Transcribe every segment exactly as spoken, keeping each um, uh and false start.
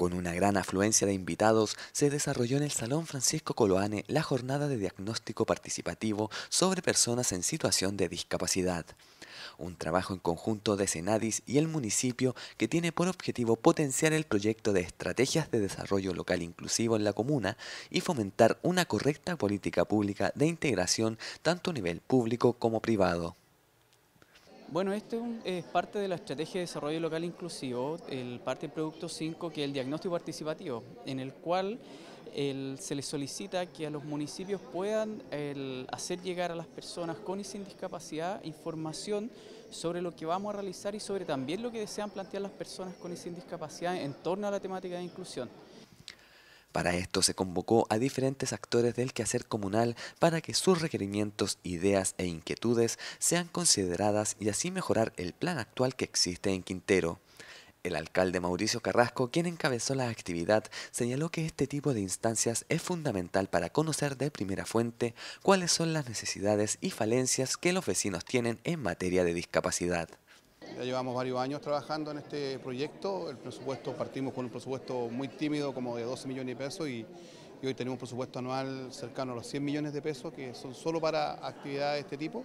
Con una gran afluencia de invitados, se desarrolló en el Salón Francisco Coloane la jornada de diagnóstico participativo sobre personas en situación de discapacidad. Un trabajo en conjunto de Senadis y el municipio que tiene por objetivo potenciar el proyecto de estrategias de desarrollo local inclusivo en la comuna y fomentar una correcta política pública de integración tanto a nivel público como privado. Bueno, este es, un- es parte de la estrategia de desarrollo local inclusivo, el parte del producto cinco, que es el diagnóstico participativo, en el cual el- se les solicita que a los municipios puedan el, hacer llegar a las personas con y sin discapacidad información sobre lo que vamos a realizar y sobre también lo que desean plantear las personas con y sin discapacidad en torno a la temática de inclusión. Para esto se convocó a diferentes actores del quehacer comunal para que sus requerimientos, ideas e inquietudes sean consideradas y así mejorar el plan actual que existe en Quintero. El alcalde Mauricio Carrasco, quien encabezó la actividad, señaló que este tipo de instancias es fundamental para conocer de primera fuente cuáles son las necesidades y falencias que los vecinos tienen en materia de discapacidad. Ya llevamos varios años trabajando en este proyecto. El presupuesto, partimos con un presupuesto muy tímido, como de doce millones de pesos, y, y hoy tenemos un presupuesto anual cercano a los cien millones de pesos, que son solo para actividades de este tipo.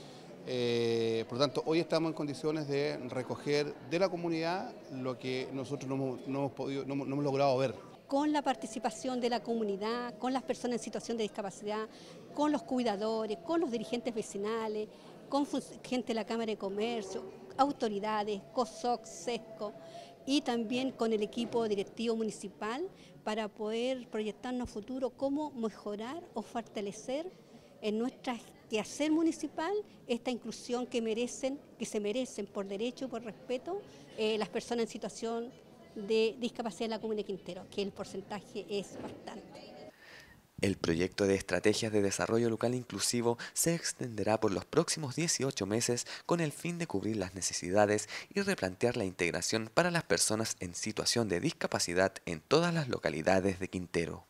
Eh, por lo tanto, hoy estamos en condiciones de recoger de la comunidad lo que nosotros no hemos, no hemos podido, no hemos, no hemos logrado ver. Con la participación de la comunidad, con las personas en situación de discapacidad, con los cuidadores, con los dirigentes vecinales, con gente de la Cámara de Comercio, autoridades, COSOC, SESCO y también con el equipo directivo municipal para poder proyectarnos a futuro cómo mejorar o fortalecer en nuestro quehacer municipal esta inclusión que merecen, que se merecen por derecho y por respeto eh, las personas en situación de discapacidad en la comuna de Quintero, que el porcentaje es bastante. El proyecto de estrategias de desarrollo local inclusivo se extenderá por los próximos dieciocho meses con el fin de cubrir las necesidades y replantear la integración para las personas en situación de discapacidad en todas las localidades de Quintero.